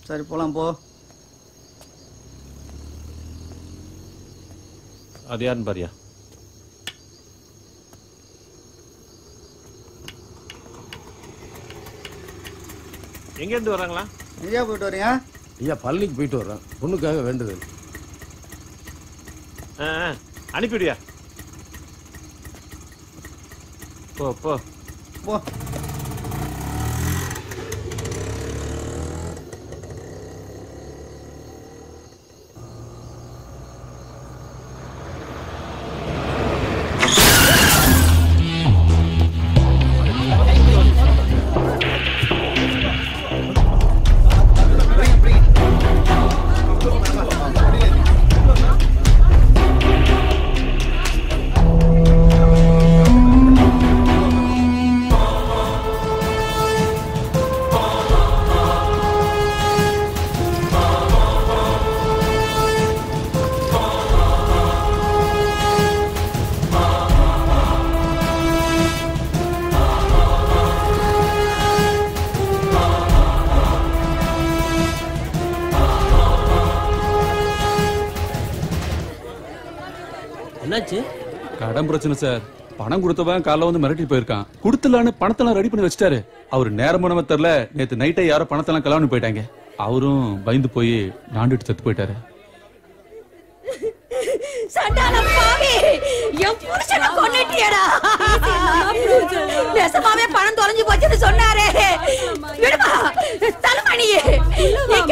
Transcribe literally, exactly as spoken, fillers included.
சரி போலாம் போ. அது யாருன்னு பாரியா? எங்க இருந்து வராங்களா? எங்கேயா போயிட்டு வரீங்க? ஐயா பழனிக்கு போயிட்டு வர்றேன், பொண்ணுக்காக வேண்டுதல். அனுப்பிடுயா. போ போ போ. கடன் பிரச்சனை சார். பணம் கொடுத்தவன் காலைல வந்து மிரட்டி போயிருக்கான். கொடுத்துலான்னு பணத்தெல்லாம் ரெடி பண்ணி வச்சுட்டாரு. அவரு நேரம் பண்ணவ தெரியல, நேத்து நைட்டே யாரோ பணத்தெல்லாம் கலான்னு போயிட்டாங்க. அவரும் பயந்து போய் நாண்டுட்டு செத்து போயிட்டாரு. நெசமாவே பணம் தொலைஞ்சு போச்சுன்னு சொன்னாரே. விடுமா தலைமணியே,